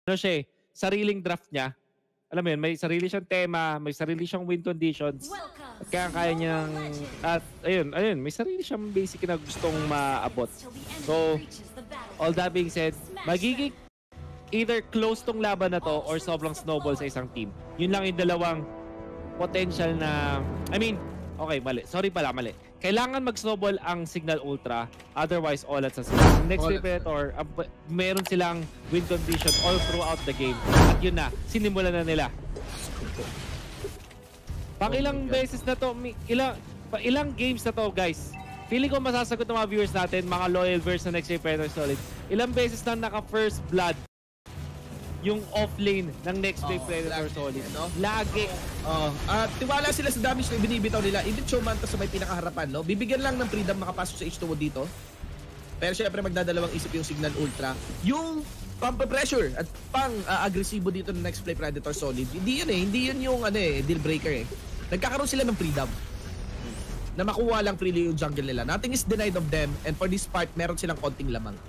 ano siya sariling draft niya. Alam mo yun, may sarili siyang tema, may sarili siyang win conditions. At kaya niyang, at ayun, may sarili siyang basic na gustong maabot. So, all that being said, magiging either close tong laban na to or sobrang snowball sa isang team. Yun lang yung dalawang potential na, okay, mali. Sorry pala, mali. Kailangan mag-snowball ang Signal Ultra, otherwise all at sa sila. Next Predator, meron silang win condition all throughout the game. At yun na, sinimulan na nila. Ilang beses na to, ilang games na to, guys. Feeling ko masasagot ng mga viewers natin, mga loyal viewers na Next Predator Solid. Ilang beses na naka-first blood yung off-lane ng Next Predator Solid. Lagi. At tiwala sila sa damage na binibitaw nila. Even Chomanta sa may pinakaharapan, no? Bibigyan lang ng freedom makapasok sa H2O dito. Pero syempre magdadalawang isip yung Signal Ultra. Yung pump-pressure at pang-agresibo dito ng Next Predator Solid. Hindi yun hindi yun yung deal breaker Nagkakaroon sila ng freedom na makuha lang freely yung jungle nila. Nothing is denied of them, and for this part, meron silang konting lamang.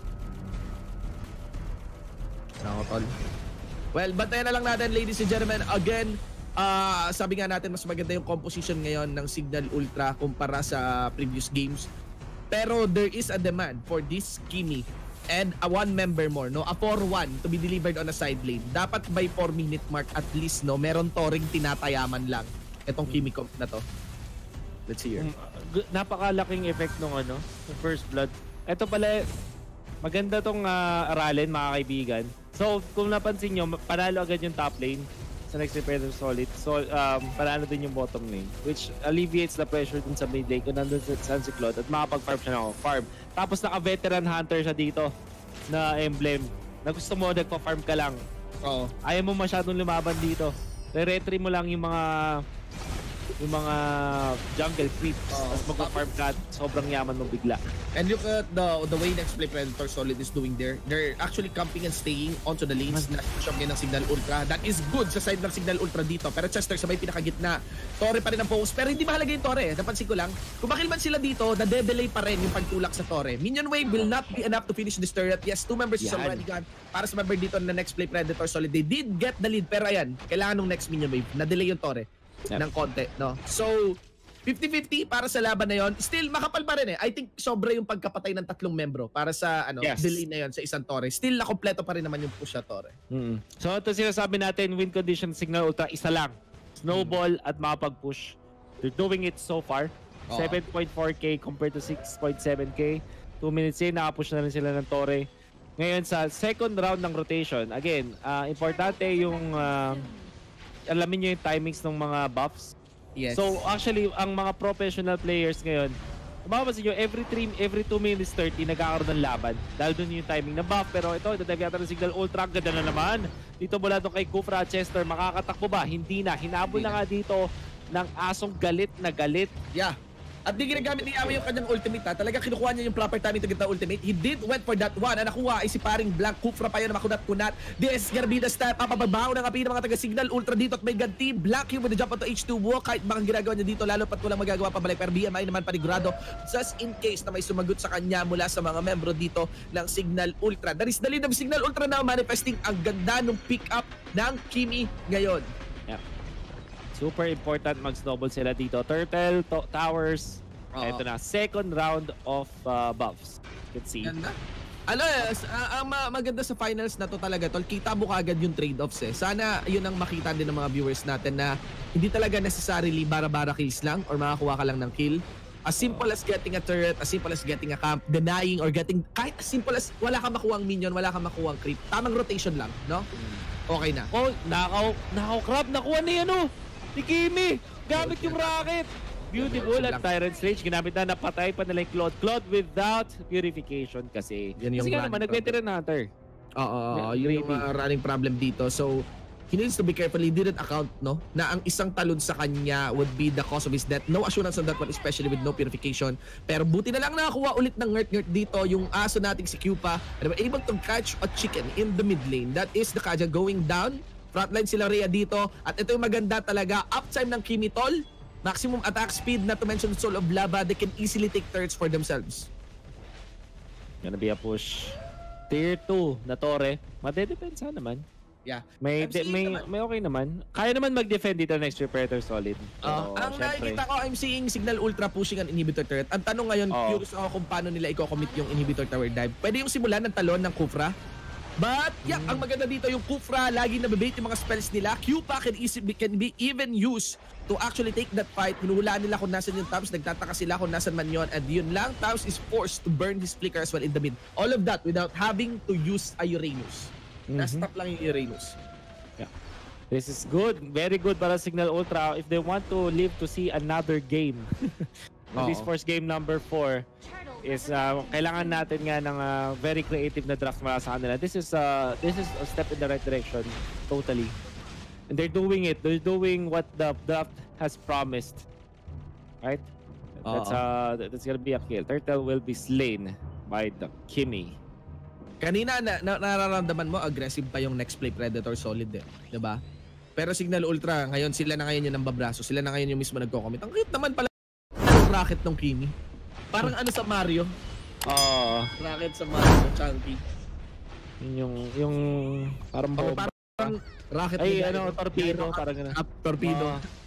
Tol. Well, bantayan na lang natin, ladies and gentlemen. Again, sabi nga natin, mas maganda yung composition ngayon ng Signal Ultra kumpara sa previous games. Pero there is a demand for this Kimi and a one member more, no? A 4-1 to be delivered on a side lane. Dapat by 4-minute mark at least, no? Meron toring tinatayaman lang itong Kimi comp na to. Let's see here. Napakalaking effect nung first blood. Ito pala, maganda tong aralin, mga kaibigan. So, kung napansin nyo, panalo agad yung top lane sa Next Predator Solid. So, panalo din yung bottom lane, which alleviates the pressure dun sa mid lane kung nandun sa si Claude at makapag-farm siya ng farm. Tapos naka-veteran hunter siya dito na emblem na gusto mo nagpa-farm ka lang. Ayaw mo masyadong lumaban dito. Re-retry mo lang yung mga jungle creeps. Tapos mag-farm ka, sobrang yaman mo bigla. And look at the way Next Predator Solid is doing there. They're actually camping and staying onto the lanes na shop ng Signal Ultra. That is good sa side ng Signal Ultra dito. Pero Chester sa may pinakagitna. Torre pa rin ang focus. Pero hindi mahalaga yung Torre. Napansin ko lang, kung makilman sila dito, na-delay pa rin yung pagtulak sa Torre. Minion wave will not be enough to finish this turret. Yes, 2 members is already gone. Para sa member dito na Next Predator Solid, they did get the lead. Pero ayan, kailangan ng next minion wave. Na-delay yung Torre. Ng konti, no? So, 50-50 para sa laban na yon. Still, makapal pa rin I think sobra yung pagkapatay ng 3 membro para sa delay na yon sa isang Torre. Still, nakompleto pa rin naman yung push sa Torre. So, ito sinasabi natin, win condition Signal Ultra, isa lang. Snowball at makapag-push. They're doing it so far. 7.4k compared to 6.7k. 2 minutes in, nakapush na rin sila ng Torre. Ngayon, sa second round ng rotation, again, importante yung alamin nyo yung timings ng mga buffs. Yes. So actually, ang mga professional players ngayon, mapapansin nyo, every 2 minutes 30, nagkakaroon ng laban. Dahil doon yung timing ng buff. Pero ito yata ng Signal Ultra, ganda na naman. Dito mula doon kay Kufra Chester, makakatakbo ba? Hindi na. Hinabol na nga dito ng asong galit na galit. Yeah. At di ginagamit ni Yawi yung kanyang ultimate Talaga kinukuha niya yung proper timing to get the ultimate. He did went for that one. Nakuha ay si paring Blank. Kufra pa yun na makunat-kunat. This is gonna be the step. Papababaw ng api ng mga taga-Signal Ultra dito at may ganti. Blank here with the jump onto H2O. Kahit baka ginagawa niya dito, lalo pat walang magagawa pabalik. Pero BMI naman panigurado. Just in case na may sumagot sa kanya mula sa mga membro dito ng Signal Ultra. That is the lead of Signal Ultra now manifesting ang ganda ng pick-up ng Kimi ngayon. Super important mag-snowball sila dito. Turtle, towers. Ito na, second round of buffs. You can see. Ganda. Ang maganda sa finals na to talaga, tol, kita mo kagad yung trade-offs Sana yun ang makita din ng mga viewers natin na hindi talaga necessarily bara-bara kills lang or makakuha ka lang ng kill. As simple as getting a turret, as simple as getting a camp, denying or getting, kahit as simple as wala kang makuhang minion, wala kang makuhang creep. Tamang rotation lang, no? Okay na. Nakaw-crab, nakuha ni ni Kimi, gamit yung rocket. Beautiful at Tyrant's Rage, ginamit na, napatay pa nila yung Claude without purification kasi. Kasi nga naman, nag-veteran hunter. Yun yung running problem dito. So, he needs to be careful. He didn't account, no? Na ang isang talon sa kanya would be the cause of his death. No assurance on that one, especially with no purification. Pero buti na lang nakakuha ulit ng ngert dito yung aso nating si Cupa. Able to catch a chicken in the mid lane. That is the Kaja going down. Frontline sila Rhea dito. At ito yung maganda talaga. Uptime ng Kimi, tol. Maximum attack speed, not to mention Soul of Lava. They can easily take turrets for themselves. Gonna be a push. Tier 2 na Torre. Madedepensa naman. Yeah. May, I'm seeing naman. may okay naman. Kaya naman mag-defend dito next Predator Solid. Ang nakikita ko, I'm seeing Signal Ultra pushing an inhibitor turret. Ang tanong ngayon, curious ako kung paano nila i-commit yung inhibitor tower dive. Pwede yung simulan ng talon ng Kufra. But, yeah, ang maganda dito yung Kufra, lagi nabibait yung mga spells nila. Q-pa can be even used to actually take that fight. Hinuhulaan nila kung nasan yung Tams, nagtataka sila kung nasan man yun. And yun lang, Tams is forced to burn his flicker as well in the mid. All of that without having to use a Uranus. Na-stop lang yung Uranus. Yeah. This is good. Very good para Signal Ultra. If they want to live to see another game. This first game number 4 is kailangan natin nga ng very creative na draft mula sa kanila. This is a step in the right direction. Totally. And they're doing it. They're doing what the draft has promised. Right? That's gonna be a kill. Turtle will be slain by the Kimi. Kanina nararamdaman mo aggressive pa yung next play Predator Solid eh, 'di ba? Pero Signal Ultra, ngayon sila na ngayon yung nambabraso, sila na ngayon yung mismo nagko-commit. Ang cute naman pala ng rocket ng Kimi. Parang ano sa Mario. Rocket sa Mario, chunky. Yung parang bomba. Parang rocket ay torpedo, parang gano'n. Torpedo.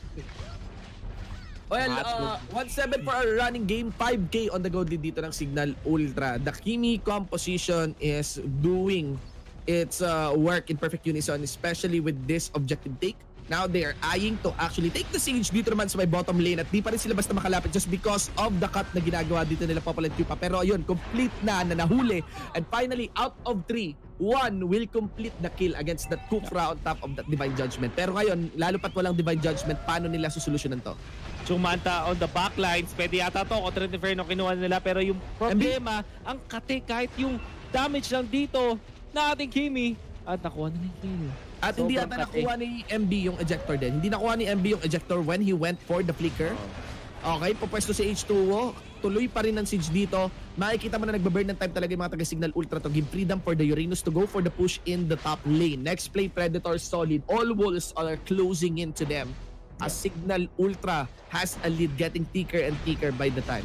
Well, 1-7 for our running game, 5K on the go lead dito ng Signal Ultra. The Kimi composition is doing its work in perfect unison, especially with this objective take. Now they are eyeing to actually take the siege dito naman sa may bottom lane at di pa rin sila basta makalapit just because of the cut na ginagawa dito nila Popol and Cupa. Pero ayun, complete na nahuli. And finally, out of 3, 1 will complete the kill against that Kufra on top of that Divine Judgment. Pero ngayon, lalo pat walang Divine Judgment, paano nila susolusyonan to? Chumanta on the backlines, pwede yata to kontra Inferno kinuha nila, pero yung problema, ang kate kahit yung damage lang dito na ating Kimi at nakuha na yung kill. At hindi ata nakuha ni MB yung ejector din. Hindi nakuha ni MB yung ejector when he went for the flicker. Okay, pupwesto si H2O. Tuloy pa rin ang siege dito. Makikita mo na nagbaburn ng time talaga yung mga taga-Signal Ultra to give freedom for the Uranus to go for the push in the top lane. Next play, Predator Solid. All walls are closing into them. As Signal Ultra has a lead, getting thicker and thicker by the time.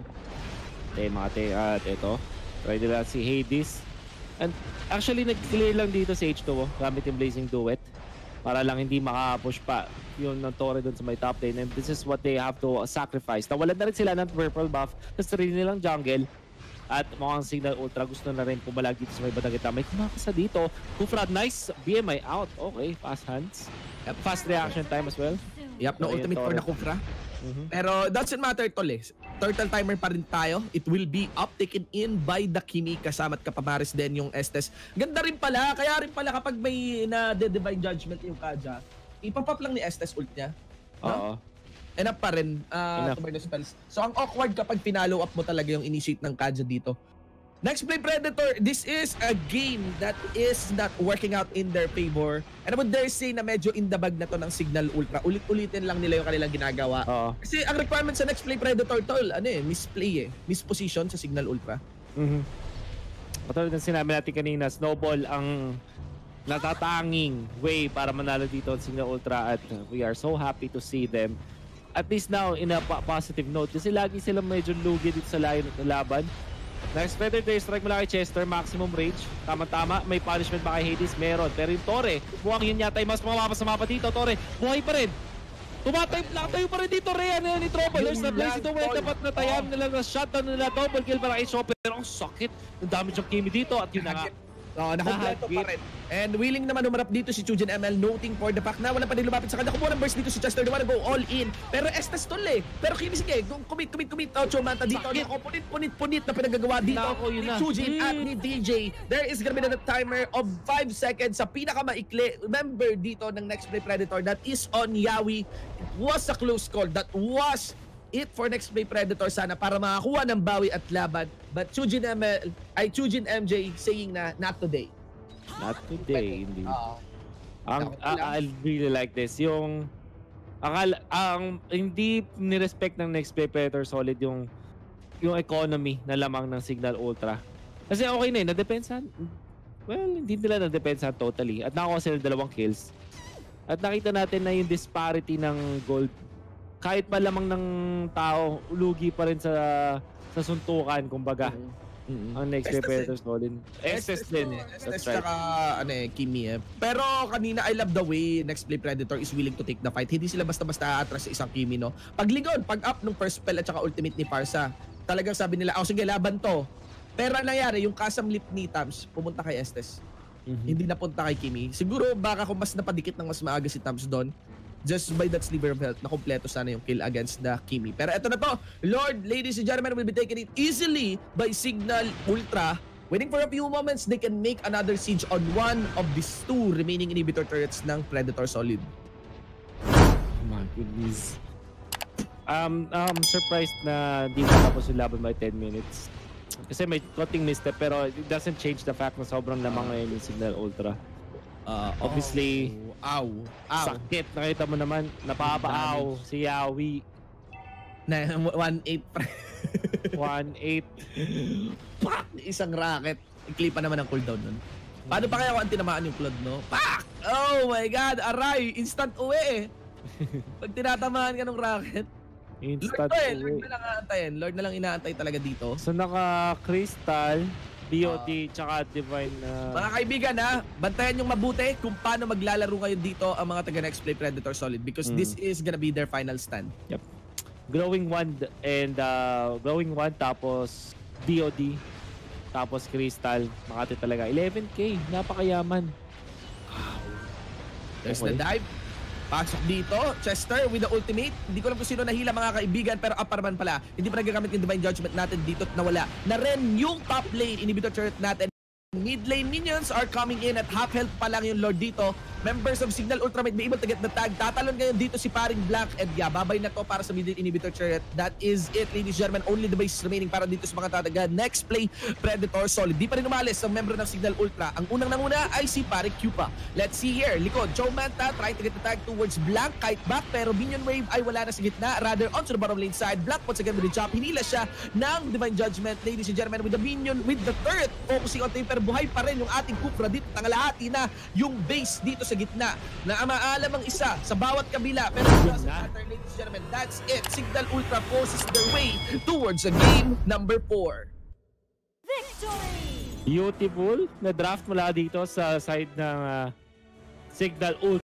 At ito, try nila si Hades. And actually, nag-clear lang dito si H2O gamit yung Blazing Duet para lang hindi maka-push pa yung Torre dun sa may top lane. And this is what they have to sacrifice. Nawalan na rin sila ng purple buff sa sarili nilang jungle. At mukhang Signal Ultra gusto na rin pumalag dito sa may batang kita. May kumakasa dito. Kufra, nice BMI out. Okay, fast hands. Fast reaction time as well. Yep, no ultimate for the Kufra. Pero doesn't matter tol eh. Turtle timer pa rin tayo. It will be up, taken in by the Kimi kasama at kapamaris din yung Estes. Ganda rin pala, kaya rin pala kapag may na-divine judgment yung Kaja, ipapop lang ni Estes ult niya. Oo. Enough pa rin to burn the spells. So ang awkward kapag pinalo up mo talaga yung initiate ng Kaja dito. Next play Predator, this is a game that is not working out in their favor. And I would dare say na medyo in the bag na to ng Signal Ultra. Ulit-ulitin lang nila yung kanilang ginagawa. Kasi ang requirement sa next play Predator tol, misplay misposition sa Signal Ultra. Katulad ng sinabi natin kanina, Snowball ang natatanging way para manalo dito ang Signal Ultra at we are so happy to see them. At least now in a positive note kasi lagi silang medyo lugi dito sa laban. Next Predator, strike mula kay Chester, maximum range. Tama-tama, may punishment ba kay Hades? Meron. Pero yung Torre, mukhang yun yata yung mas mamapas sa mapa dito. Torre, buhay pa rin. Nakatayo pa rin dito, Rhea na ni Troublers. Na Blaze ito, dapat natayaan nila na shutdown nila. Double kill para kay Chopper. Pero ang sakit. Ang damage ng Kimi dito at yun na nga. Nakompleto pa rin. And willing naman umarap dito si Chujin ML, noting for the fact na wala pa din lumapit sa kanya. Kumuha ng burst dito si Chester, they wanna go all in. Pero Estes tol eh. Pero Kimi sige, commit. Chumanta dito. Ako punit na pinagagawa dito ni Chujin at ni DJ. There is gonna be a timer of 5 seconds sa pinakamaikli. Remember dito ng next play Predator, that is on Yawi. It was a close call. That was it for next play Predator sana para makakuha ng bawi at laban. But Chujin MJ saying na not today. Not today, indeed. I really like this. Yung hindi ni-respect ng next play Predator Solid yung economy na lamang ng Signal Ultra. Kasi okay na nadepensahan. Well, hindi nila nadepensahan totally. At nakakuha sila 2 kills. At nakita natin na yung disparity ng gold. Kahit pa lamang ng tao, lugi pa rin sa suntukan, kumbaga. Ang next Estes Predator Solid. Estes din. Estes That's right. tsaka Kimi Pero kanina I love the way Next Play Predator is willing to take the fight. Hindi sila basta-basta atras sa isang Kimi, no? Paglingon, pag-up ng first spell at saka ultimate ni Parsa, talagang sabi nila, sige, laban to. Pero ang nangyari, yung kasam lip ni Tams, pumunta kay Estes. Hindi napunta kay Kimi. Siguro baka kung mas napadikit ng mas maaga si Tams doon, just by that sliver of health, na kompleto sana yung kill against the Kimi. Pero eto na to, Lord, ladies and gentlemen, will be taking it easily by Signal Ultra. Waiting for a few moments, they can make another siege on one of these two remaining inhibitor turrets ng Predator Solid. Oh my goodness. I'm surprised na di matapos yung laban by 10 minutes. Kasi may konting misstep pero it doesn't change the fact na sobrang lamang ngayon yung Signal Ultra. Obviously, sakit. Nakita mo naman, napapaaw si Yawi. Na 1-8 1-8. Pak! Isang rocket. I-clip pa naman ang cooldown nun. Paano pa kaya kung tinamaan yung Claude, no? Pak! Oh my God! Aray! Instant uwi eh! Pag tinatamaan ka ng rocket. Instant Lord na lang aantayin. Lord na lang inaantay talaga dito. So naka-Crystal, BOD, tsaka Divine na... Mga kaibigan bantayan yung mabuti kung paano maglalaro ngayon dito ang mga taga Next Play Predator Solid because this is gonna be their final stand. Yep. Glowing Wand and Glowing Wand tapos BOD tapos Crystal. Makati talaga. 11k. Napakayaman. There's Okay. the dive. Pasok dito, Chester with the ultimate. Hindi ko alam kung sino nahila mga kaibigan pero Aparman pala. Hindi pa nagagamit yung Divine Judgment natin dito at nawala. Na rin yung top lane inhibitor turret natin. Mid lane minions are coming in at half health pa lang yung Lord dito. Members of Signal Ultra might be able to get the tag. Tatalon ngayon dito si paring Black and babay na to para sa mid lane inhibitor turret. That is it, ladies and gentlemen. Only the base remaining para dito sa mga tataga Next Play Predator Solid. Di pa rin umalis ang member ng Signal Ultra. Ang unang nanguna ay si paring Cupa. Let's see here. Likod, Joe Manta trying to get the tag towards Black. Kite back pero minion wave ay wala na sa gitna. Rather onto the bottom lane side. Black once again with the chop. Hinila siya ng Divine Judgment, ladies and gentlemen, with the minion, with the turret. Focusing on tayo pero buhay pa rin yung ating Kupra dito. Tangalahati na yung base dito sa gitna na maalam ang isa sa bawat kabila. Pero ladies and gentlemen, that's it. Signal Ultra forces their way towards a game number 4. Beautiful na draft mula dito sa side ng Signal Ultra.